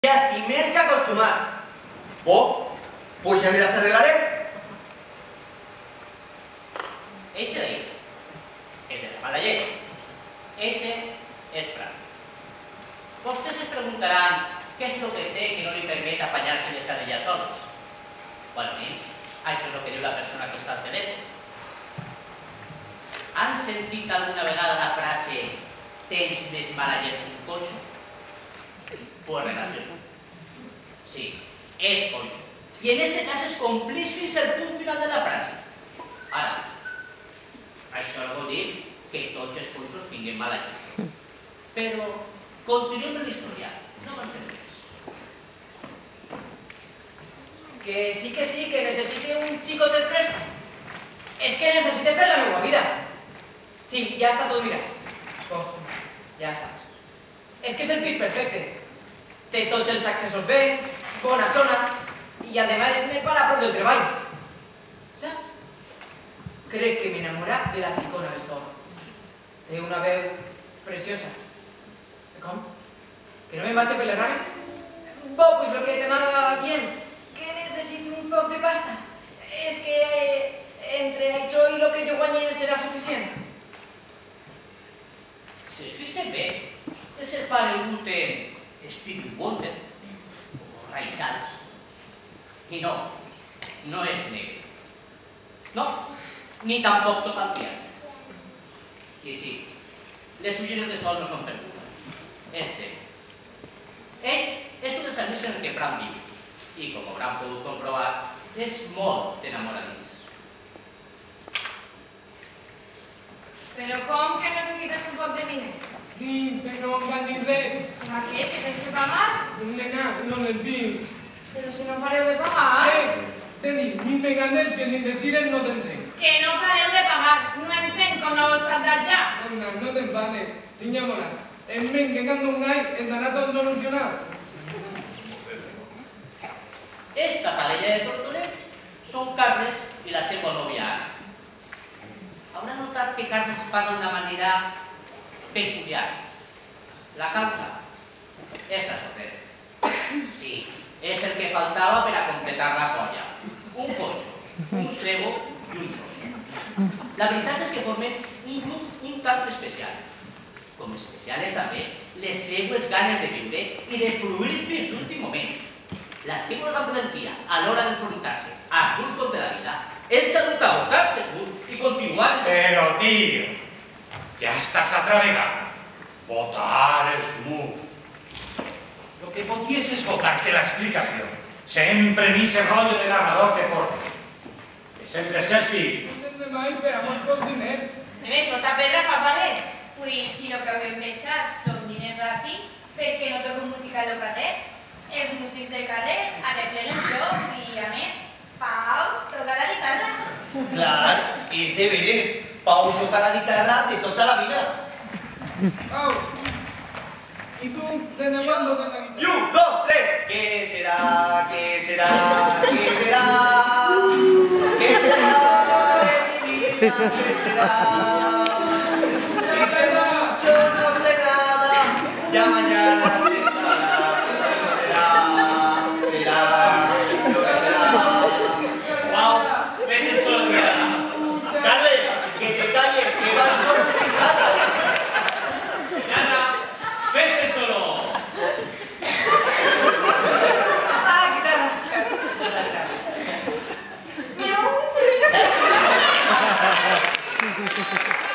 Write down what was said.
Ja estic més que acostumat. Pues ja me las arreglaré. Ese de ahí, el de la mala llet, ese es Fran. Vostès se preguntaran què és el que té que no li permet apanyar-se les anelles soles. O almenys, això és el que diu la persona que està al telèfon. Han sentit alguna vegada la frase «tens més mala llet que un coixo»? Pues relació. Sí, és coixo. I en este cas es compleix fins al punt final de la frase. Ara, això no vol dir que tots els coixos tinguin mala llet. Però continuem amb la història, no van ser res. Que sí, que necessite un xicotet presto. És que necessite fer la meva vida. Sí, ja està tot mirat. Ja saps. És que és el pis perfecte. Té tots els accessos bé, bona zona, i además me para prop del treball. Saps? Crec que m'enamorà de la xicona del forn. Té una veu preciosa. Com? Que no me vaig per les rames? Pues lo que t'anava dient, que necessito un poc de pasta. És que entre això i el que jo guanye serà suficient. Si es fixen bé, és el pare gluten Stevie Wonder o Ray Charles. I no, no és negre. No, ni tampoc toca el piano. I sí, les ulleres de sol no són per tu. És cert. Ell és un dels amics en què Fran viu i, com hauran pogut comprovar, és molt enamoradís. Però com que necessites un poc de diners? Sí, però no val dir res. Per què? Que tens que pagar? Nena, no l'enviïs. Però si no pareu de pagar... Te dic, ni me ganes que ni de xiren no t'entenc. Que no pareu de pagar. No entenc com no vols saltar ja. Anda, no t'enfades. Niña mola. En men que canta un gall, estarà tot solucionat. Esta parella de tortonets són Carles i la seva nòvia Anna. Haurà notat que Carles parla d'una manera peculiar. La causa és la soltera. Sí, és el que faltava per a completar la colla. Un coixo, un cebo i un soci. La veritat és que formen un grup un tant especial. Com especiales també les seues ganes de viure i de fruir fins l'últim moment. La seva gran valentia a l'hora d'enfrontar-se als durs contra la vida, el salut a botar-se els durs i continuar... Pero, tío, ya estás atravegado. Votar els murs. Lo que podías es votarte la explicación. Sempre en ese rollo de narrador que porta. Que sempre Shakespeare. No tens mai per a molt pocs diners. Tota pedra fa parer. Pues si el que heu pensat són diners ràpids, per què no toco música al carrer? Els músics del carrer arreglen el joc i, a més, Pau toca la guitarra. Clar, és de veres. Pau toca la guitarra de tota la vida. Pau, i tu, desde cuándo toca la guitarra? I 1, 2, 3. ¿Qué será? ¿Qué será? ¿Qué será? ¿Qué será de mi vida? ¿Qué será? Si sé mucho, no sé nada. Ya mañana se sabrá. ¿Qué será? Será lo que será. Wow, ves el solo de casa. Charles, que te calles, que vas solo de guitarra. Ana, ves el solo. Guitarra.